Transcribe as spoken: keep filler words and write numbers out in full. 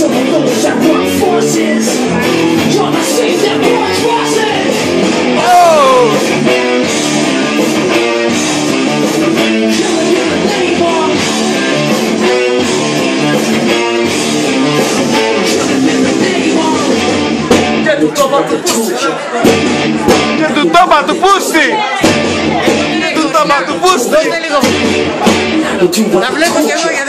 So those that run forces, gonna see them more crosses. Oh! Killing in the name of, killing in the name of. Que tu toma tu pussy! Que tu toma tu pussy! Que tu toma tu pussy! La flecha que no